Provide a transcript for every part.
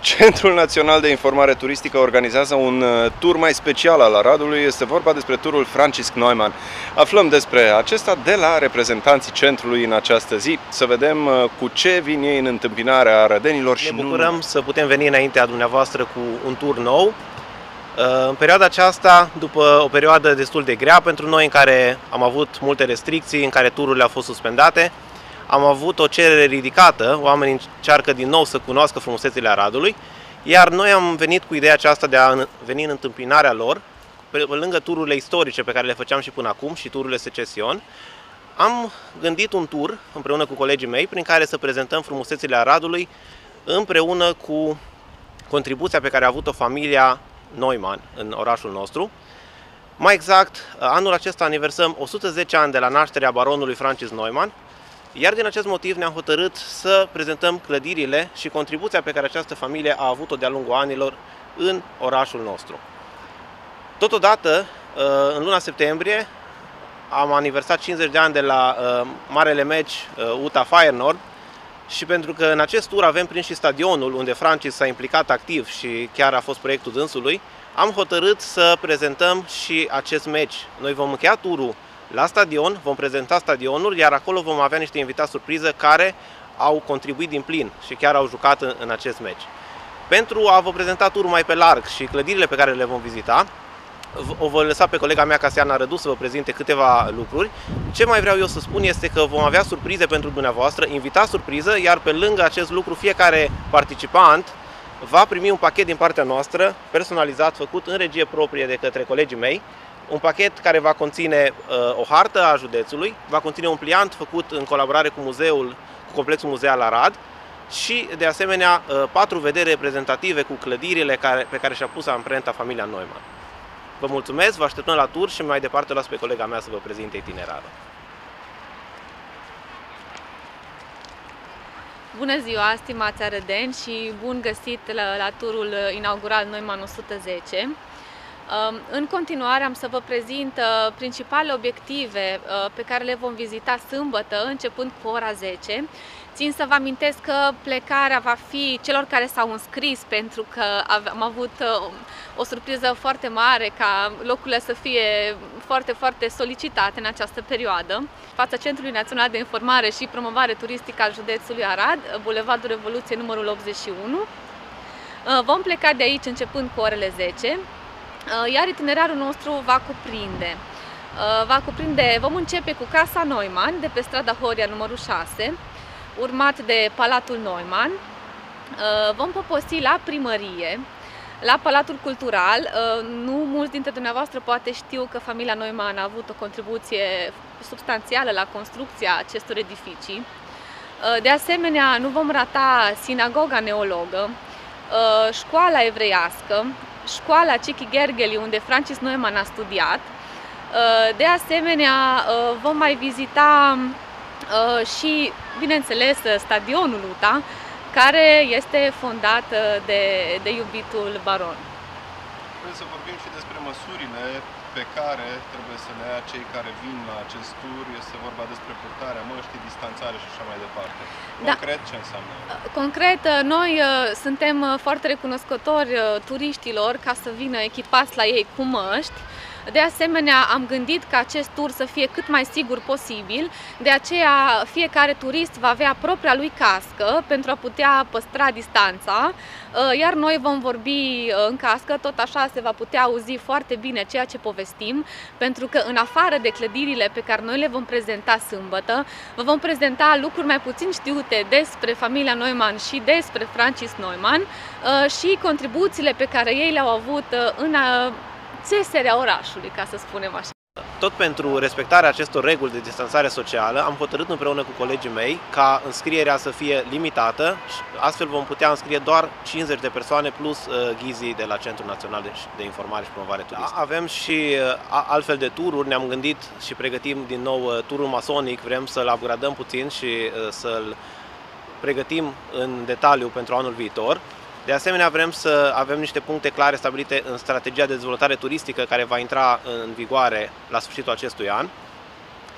Centrul Național de Informare Turistică organizează un tur mai special al Aradului. Este vorba despre turul Francisc Neumann. Aflăm despre acesta de la reprezentanții centrului în această zi. Să vedem cu ce vin ei în întâmpinarea arădenilor. Ne bucurăm să putem veni înaintea dumneavoastră cu un tur nou. În perioada aceasta, după o perioadă destul de grea pentru noi, în care am avut multe restricții, în care tururile au fost suspendate, am avut o cerere ridicată, oamenii încearcă din nou să cunoască frumusețile Aradului, iar noi am venit cu ideea aceasta de a veni în întâmpinarea lor, pe lângă tururile istorice pe care le făceam și până acum și tururile secesion. Am gândit un tur împreună cu colegii mei prin care să prezentăm frumusețile Aradului împreună cu contribuția pe care a avut-o familia Neumann în orașul nostru. Mai exact, anul acesta aniversăm 110 ani de la nașterea baronului Francis Neumann, iar din acest motiv ne-am hotărât să prezentăm clădirile și contribuția pe care această familie a avut-o de-a lungul anilor în orașul nostru. Totodată, în luna septembrie, am aniversat 50 de ani de la marele meci UTA Feyenoord și pentru că în acest tur avem prins și stadionul unde Francis s-a implicat activ și chiar a fost proiectul dânsului, am hotărât să prezentăm și acest meci. Noi vom încheia turul la stadion, vom prezenta stadionul, iar acolo vom avea niște invitați surpriză care au contribuit din plin și chiar au jucat în acest meci. Pentru a vă prezenta turul mai pe larg și clădirile pe care le vom vizita, o voi lăsa pe colega mea, Casiana Rădu, să vă prezinte câteva lucruri. Ce mai vreau eu să spun este că vom avea surprize pentru dumneavoastră, invitați surpriză, iar pe lângă acest lucru fiecare participant va primi un pachet din partea noastră, personalizat, făcut în regie proprie de către colegii mei. Un pachet care va conține o hartă a județului, va conține un pliant făcut în colaborare cu muzeul, cu complexul muzeal Arad și, de asemenea, 4 vederi reprezentative cu clădirile pe care și-a pus amprenta familia Neumann. Vă mulțumesc, vă așteptăm la tur și mai departe las pe colega mea să vă prezinte itinerarul. Bună ziua, stimați arădeni, și bun găsit la turul inaugural Neumann 110. În continuare am să vă prezint principalele obiective pe care le vom vizita sâmbătă, începând cu ora 10. Țin să vă amintesc că plecarea va fi celor care s-au înscris, pentru că am avut o surpriză foarte mare ca locurile să fie foarte solicitate în această perioadă. Fața Centrului Național de Informare și Promovare Turistică al județului Arad, Bulevardul Revoluției numărul 81. Vom pleca de aici începând cu orele 10. Iar itinerarul nostru vom începe cu Casa Neumann de pe strada Horia numărul 6, urmat de Palatul Neumann. Vom poposi la primărie, la Palatul Cultural. Nu mulți dintre dumneavoastră poate știu că familia Neumann a avut o contribuție substanțială la construcția acestor edificii. De asemenea, nu vom rata sinagoga neologă, școala evreiască, școala Cichi Gergely, unde Francis Neumann a studiat. De asemenea, vom mai vizita și, bineînțeles, stadionul UTA, care este fondat de iubitul baron. Vrem să vorbim și despre măsurile pe care trebuie să le ia cei care vin la acest tur. Este vorba despre purtarea măștii, distanțare și așa mai departe. Concret, ce înseamnă? Concret, noi suntem foarte recunoscători turiștilor ca să vină echipați la ei cu măști. De asemenea, am gândit ca acest tur să fie cât mai sigur posibil, de aceea fiecare turist va avea propria lui cască pentru a putea păstra distanța, iar noi vom vorbi în cască, tot așa se va putea auzi foarte bine ceea ce povestim, pentru că în afară de clădirile pe care noi le vom prezenta sâmbătă, vă vom prezenta lucruri mai puțin știute despre familia Neumann și despre Francis Neumann și contribuțiile pe care ei le-au avut în țeserea orașului, ca să spunem așa. Tot pentru respectarea acestor reguli de distanțare socială, am hotărât împreună cu colegii mei ca înscrierea să fie limitată și astfel vom putea înscrie doar 50 de persoane plus ghizii de la Centrul Național de Informare și Promovare Turistică. Avem și altfel de tururi, ne-am gândit și pregătim din nou turul masonic, vrem să-l upgradăm puțin și să-l pregătim în detaliu pentru anul viitor. De asemenea, vrem să avem niște puncte clare stabilite în strategia de dezvoltare turistică care va intra în vigoare la sfârșitul acestui an.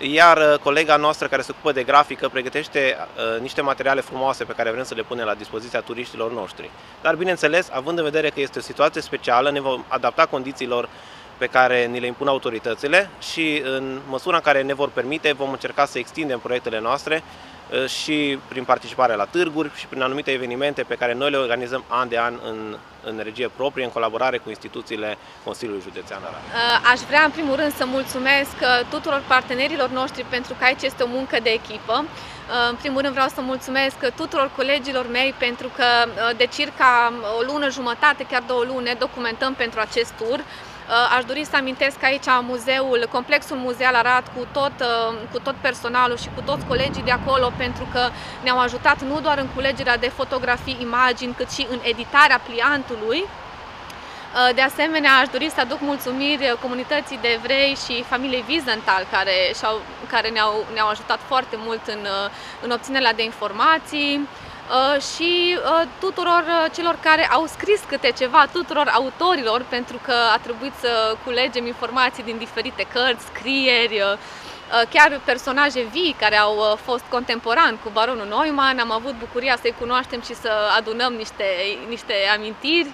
iar colega noastră care se ocupă de grafică pregătește niște materiale frumoase pe care vrem să le punem la dispoziția turiștilor noștri. Dar bineînțeles, având în vedere că este o situație specială, ne vom adapta condițiilor pe care ni le impun autoritățile și în măsura în care ne vor permite vom încerca să extindem proiectele noastre și prin participarea la târguri și prin anumite evenimente pe care noi le organizăm an de an în regie proprie, în colaborare cu instituțiile Consiliului Județean Arad. Aș vrea în primul rând să mulțumesc tuturor partenerilor noștri pentru că aici este o muncă de echipă. În primul rând vreau să mulțumesc tuturor colegilor mei pentru că de circa o lună jumătate, chiar 2 luni, documentăm pentru acest tur. Aș dori să amintesc aici complexul muzeal Arad cu tot personalul și cu toți colegii de acolo, pentru că ne-au ajutat nu doar în culegerea de fotografii, imagini, cât și în editarea pliantului. De asemenea, aș dori să aduc mulțumiri comunității de evrei și familiei Wiesenthal care ne-au ajutat foarte mult în obținerea de informații. Și tuturor celor care au scris câte ceva, tuturor autorilor, pentru că a trebuit să culegem informații din diferite cărți, scrieri, chiar personaje vii care au fost contemporani cu baronul Neumann. Am avut bucuria să-i cunoaștem și să adunăm niște amintiri.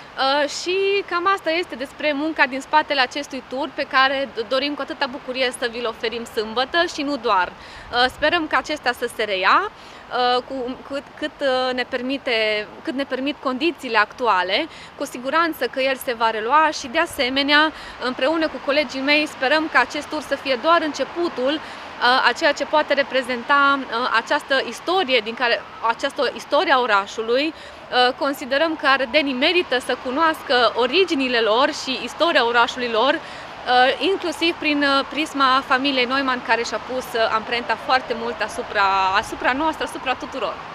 Și cam asta este despre munca din spatele acestui tur pe care dorim cu atâta bucurie să vi-l oferim sâmbătă și nu doar. Sperăm că acesta să se reia cât ne permit condițiile actuale. Cu siguranță că el se va relua și de asemenea împreună cu colegii mei sperăm că acest tur să fie doar începutul a ceea ce poate reprezenta această istorie a orașului. Considerăm că arădenii merită să cunoască originile lor și istoria orașului lor, inclusiv prin prisma familiei Neumann, care și-a pus amprenta foarte mult asupra noastră, asupra tuturor.